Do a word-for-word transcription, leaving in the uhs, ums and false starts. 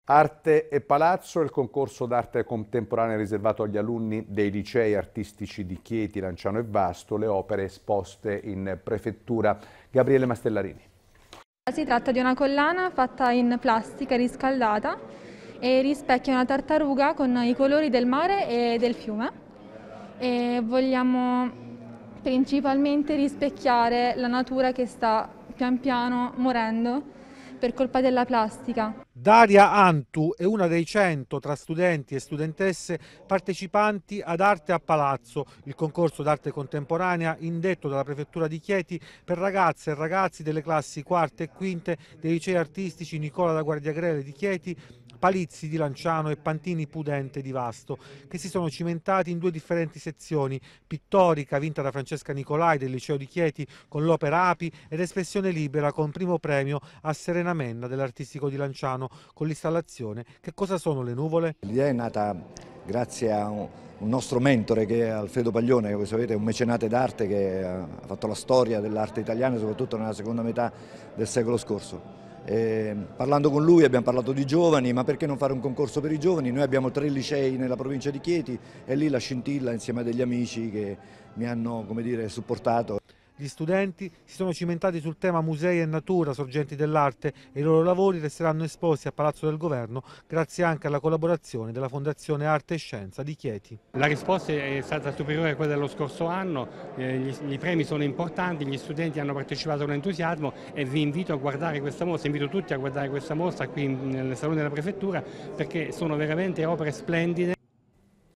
Arte e Palazzo, il concorso d'arte contemporanea riservato agli alunni dei licei artistici di Chieti, Lanciano e Vasto, le opere esposte in prefettura. Gabriele Mastellarini. Si tratta di una collana fatta in plastica riscaldata e rispecchia una tartaruga con i colori del mare e del fiume. E vogliamo principalmente rispecchiare la natura che sta pian piano morendo per colpa della plastica. Daria Antu è una dei cento tra studenti e studentesse partecipanti ad Arte a Palazzo, il concorso d'arte contemporanea indetto dalla prefettura di Chieti per ragazze e ragazzi delle classi quarte e quinte dei licei artistici Nicola da Guardiagrele di Chieti, Palizzi di Lanciano e Pantini Pudente di Vasto, che si sono cimentati in due differenti sezioni: pittorica vinta da Francesca Nicolai del liceo di Chieti con l'opera Api ed espressione libera con primo premio a Serena Menna dell'Artistico di Lanciano con l'installazione Che cosa sono le nuvole? L'idea è nata grazie a un nostro mentore che è Alfredo Paglione, che voi sapete è un mecenate d'arte che ha fatto la storia dell'arte italiana soprattutto nella seconda metà del secolo scorso. E parlando con lui abbiamo parlato di giovani, ma perché non fare un concorso per i giovani? Noi abbiamo tre licei nella provincia di Chieti e lì la scintilla insieme a degli amici che mi hanno, come dire, supportato. Gli studenti si sono cimentati sul tema musei e natura, sorgenti dell'arte, e i loro lavori resteranno esposti a Palazzo del Governo grazie anche alla collaborazione della Fondazione Arte e Scienza di Chieti. La risposta è stata superiore a quella dello scorso anno, eh, gli, i premi sono importanti, gli studenti hanno partecipato con entusiasmo e vi invito a guardare questa mostra, invito tutti a guardare questa mostra qui nel Salone della Prefettura perché sono veramente opere splendide.